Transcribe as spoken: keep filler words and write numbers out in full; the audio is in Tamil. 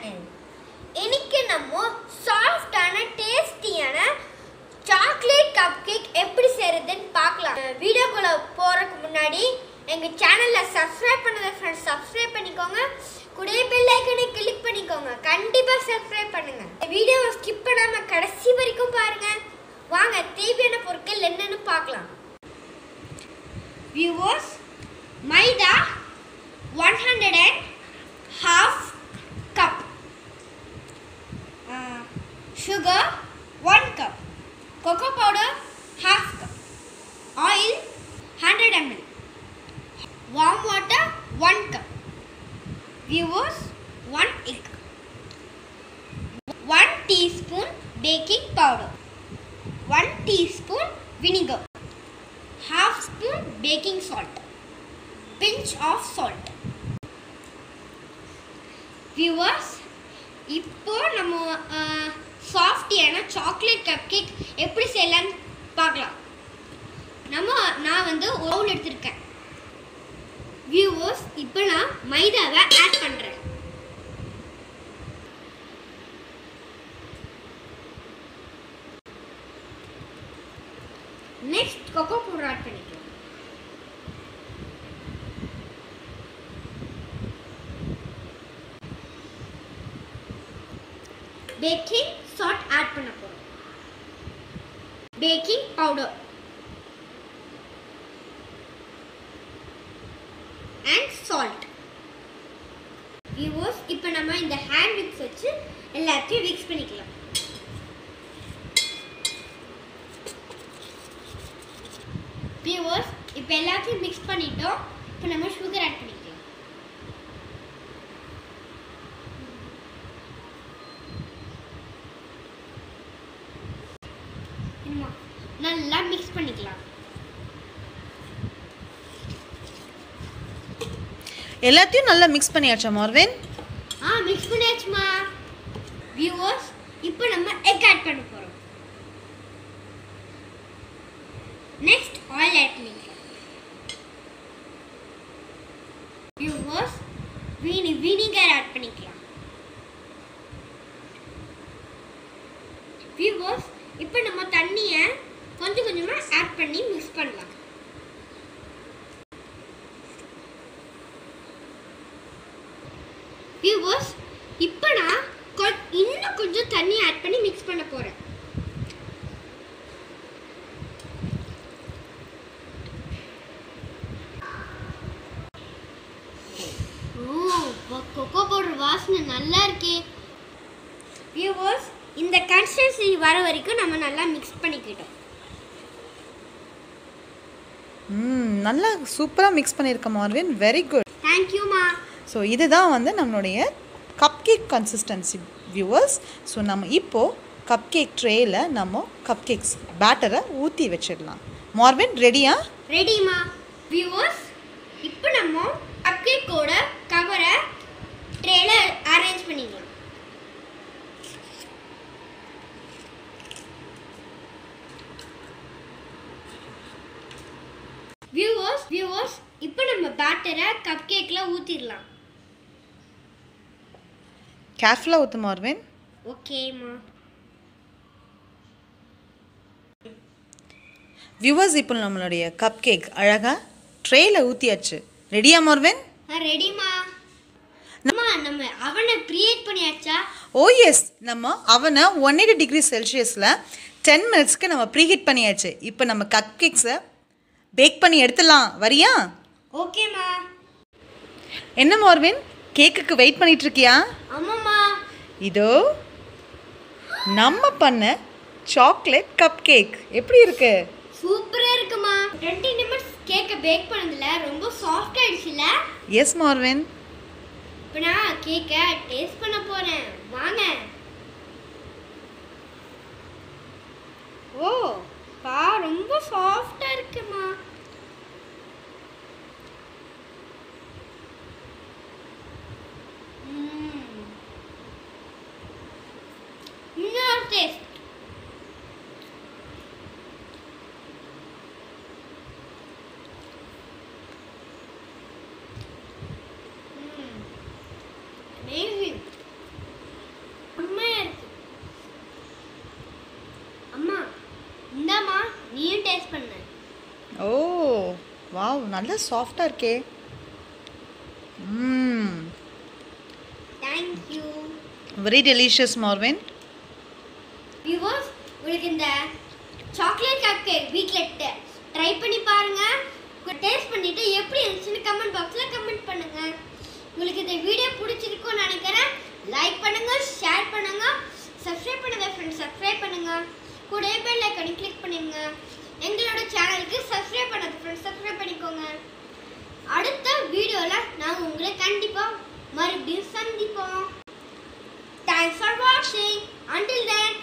channel. இன்னைக்கு நம்ம சாஃப்ட்டான டேஸ்டியான சாக்லேட் கப்கேக் எப்படி செய்யறதுன்னு பார்க்கலாம். வீடியோக்குள்ள போறதுக்கு முன்னாடி எங்க சேனலை சப்ஸ்கிரைப் பண்ணாத ஃப்ரெண்ட்ஸ் சப்ஸ்கிரைப் பண்ணிக்கோங்க. கூடவே பெல் ஐகானை கிளிக் பண்ணிக்கோங்க. கண்டிப்பா சப்ஸ்கிரைப் பண்ணுங்க. வீடியோவை ஸ்கிப் பண்ணாம கடைசி வரைக்கும் பாருங்க. வாங்க தேவையான பொருட்கள் என்னன்னு பார்க்கலாம். வியூவர்ஸ், மைதா one hundred and half cup, uh, sugar one cup, cocoa powder half cup, oil one hundred milliliters, warm water one cup, viewers one egg, one teaspoon baking powder, one teaspoon vinegar, half spoon baking salt, pinch of salt. Viewers, இப்போ நம்ம சாஃப்ட்டியான சாக்லேட் கப்கேக் எப்படி செய்யலாம்னு பார்க்கலாம். நம்ம நான் வந்து ஒரு பவுல் எடுத்திருக்கேன். வியூவர்ஸ், இப்போ நான் மைதாவை ஆட் பண்றேன். நெக்ஸ்ட் கோகோ பவுடர் ஆட் பண்ணிக்கலாம். Baking salt add பண்ண போறோம். Baking powder and salt. Viewers, இப்போ நம்ம இந்த ஹேண்ட் மிக்ஸ் வச்சு எல்லாத்தையும் மிக்ஸ் பண்ணிக்கலாம். Viewers, இப்போ எல்லாத்தையும் மிக்ஸ் பண்ணிட்டோம். இப்போ நம்ம சுகர் ஆட் பண்ணிக்கலாம். நல்லா மிக்ஸ் பண்ணிக்கலாம். எல்லாத்தையும் நல்லா மிக்ஸ் பண்ணியாச்சா மார்வின்? ஆ, மிக்ஸ் பண்ணியாச்சுமா. வியூவர்ஸ், இப்போ நம்ம எக் ஆட் பண்ண போறோம். நெக்ஸ்ட் ஆயில் ஆட் பண்ணிக்கலாம். வியூவர்ஸ், வீனி வினிகர் ஆட் பண்ணிக்கலாம். வியூவர்ஸ், இப்போ நம்ம தண்ணியை கொஞ்சம் கொஞ்சமா ஆட் பண்ணி மிக்ஸ் பண்ணலாம். வியூவர்ஸ், இப்போ நான் இன்னும் கொஞ்சம் தண்ணி ஆட் பண்ணி மிக்ஸ் பண்ண போறேன். ஓ, கோகோ பவுடர் வாசனை நல்லா இருக்கே. வியூவர்ஸ், இந்த கன்சிஸ்டன்சி வர வரைக்கும் நம்ம நல்லா மிக்ஸ் பண்ணிக்கிட்டோம். ம், நல்லா சூப்பராக மிக்ஸ் பண்ணியிருக்க Marvin. Very good. Thank you மா. ஸோ இதுதான் வந்து நம்மளுடைய cup cake consistency viewers. So நம்ம இப்போது கப் கேக் ட்ரேயில் நம்ம கப் கேக்ஸ் பேட்டரை ஊற்றி வச்சிடலாம். மார்வின் ரெடியா? ரெடிமா. வியூவர்ஸ், இப்போ நம்ம கப் கேக்கோட கவரை ட்ரேல அரேஞ்ச் பண்ணிடலாம். வியூவர்ஸ் வியூவர்ஸ் இப்போ நம்ம பேட்டரை கப் கேக்ல ஊத்திடலாம். கேர்ஃபுல்லாக ஊற்று மார்வின். ஓகேமா. வியூவர்ஸ், இப்போ நம்மளுடைய கப் கேக் அழகாக ட்ரேயில் ஊற்றியாச்சு. ரெடியா மார்வின்? ரெடிமா. அம்மா, நம்ம அவனை ப்ரீஹீட் பண்ணியாச்சா? ஓ எஸ், நம்ம அவனை ஒன் எயிட்டி டிகிரி செல்சியஸில் டென் மினிட்ஸ்க்கு நம்ம ப்ரீஹீட் பண்ணியாச்சு. இப்போ நம்ம கப் கேக்ஸை பேக் பண்ணி எடுத்துடலாம். வரியா? ஓகேமா. என்ன மார்வின், கேக்குக்கு வெயிட் பண்ணிட்டு இருக்கியா? ஆமாம்மா. இதோ நம்ம பண்ண சாக்லேட் கப் கேக் எப்படி இருக்கு? சூப்பரா இருக்குமா. டுவெண்ட்டி நிமிட்ஸ் கேக்கை பேக் பண்ணதுல ரொம்ப சாஃப்ட் ஆயிடுச்சுல? Yes Marvin. இப்போ நான் கேக்கை டேஸ்ட் பண்ண போறேன். வாங்க. ஓ பா, ரொம்ப சாஃப்டா இருக்குமா. இன்னொரு டேஸ்ட். amazing. வாவ், நல்ல சாஃப்டாக இருக்கே. Hmm thank you. Very delicious Marvin. Viewers, உங்களுக்கு இந்த சாக்லேட் கப் கேக் வீட்டில் ட்ரை பண்ணி பாருங்க. டேஸ்ட் பண்ணிட்டு எப்படி இருந்துச்சுன்னு கமெண்ட் பாக்ஸில் கமெண்ட் பண்ணுங்க. உங்களுக்கு இந்த வீடியோ பிடிச்சிருக்கும்னு நினைக்கிறேன். லைக் பண்ணுங்க, ஷேர் பண்ணுங்க, சப்ஸ்கிரைப் பண்ணுங்க ஃப்ரெண்ட்ஸ், சப்ஸ்கிரைப் பண்ணுங்க. கூடவே பெல் ஐகானை கிளிக் பண்ணுங்க. எங்களோட சேனலுக்கு சப்ஸ்கிரைப் பண்ணாத ஃப்ரெண்ட்ஸ் சப்ஸ்கிரைப் பண்ணிக்கோங்க. அடுத்த வீடியோவில் நாங்கள் உங்களை கண்டிப்பாக மறுபடியும் சந்திப்போம். Thanks for watching. Until then,